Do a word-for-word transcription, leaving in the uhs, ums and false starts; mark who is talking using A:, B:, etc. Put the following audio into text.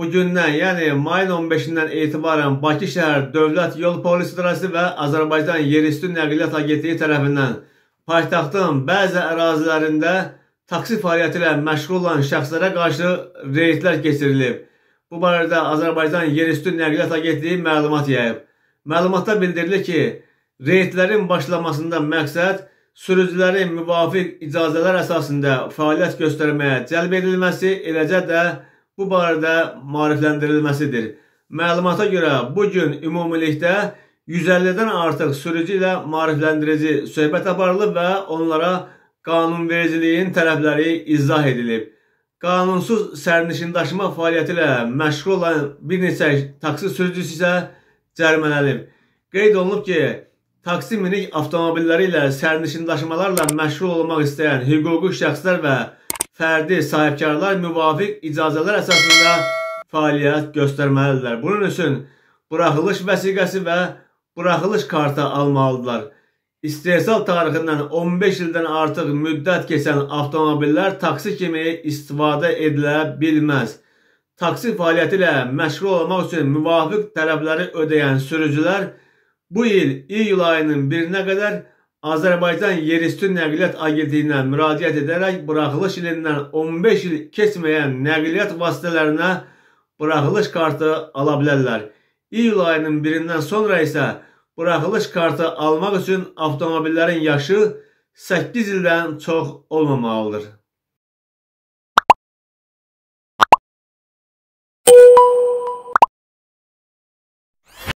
A: bugündən, yəni mayın on beşindən etibarən Bakı şəhər Dövlət Yol Polis İdarəsi və Azərbaycan Yerüstü Nəqliyyat Agentliyi tərəfindən paytaxtın bəzi ərazilərində taksi fəaliyyəti ilə məşğul olan şəxslərə qarşı reydlər keçirilib. Bu barədə Azərbaycan Yerüstü Nəqliyyat Agentliyi məlumat yayıb. Məlumatda bildirilir ki, reydlərin başlamasında məqsəd sürücülərin müvafiq icazələr əsasında fəaliyyət göstərməyə cəlb edilməsi, eləcə də bu barədə maarifləndirilməsidir. Məlumata görə bugün ümumilikdə yüz əllidən artıq sürücü ilə maarifləndirici söhbət aparılıb və onlara qanunvericiliyin tələbləri izah edilib. Qanunsuz sərnişin daşıma fəaliyyəti ilə məşğul olan bir neçə taksi sürücüsü isə cərimələnib. Qeyd olunub ki, taksi minik avtomobilləri ilə sərnişin daşımalarla məşğul olmaq istəyən hüquqi şəxslər və fərdi sahibkarlar müvafiq icazələr əsasında fəaliyyət göstərməlidirlər. Bunun üçün buraxılış vəsiqəsi və buraxılış kartı almalıdırlar. İstehsal tarixindən on beş ildən artıq müddət keçən avtomobillər taksi kimi istifadə edilə bilməz. Taksi fəaliyyəti ilə məşğul olmaq üçün müvafiq tələbləri ödəyən sürücülər bu il iyul ayının birinə qədər Azərbaycan Yerüstü Nəqliyyat Agentliyinə müraciət edərək buraxılış ilindən on beş il keçməyən nəqliyyat vasitələrinə buraxılış kartı ala bilərlər. İyul ayının birindən sonra isə buraxılış kartı almaq üçün avtomobillərin yaşı səkkiz ildən çox olmamalıdır.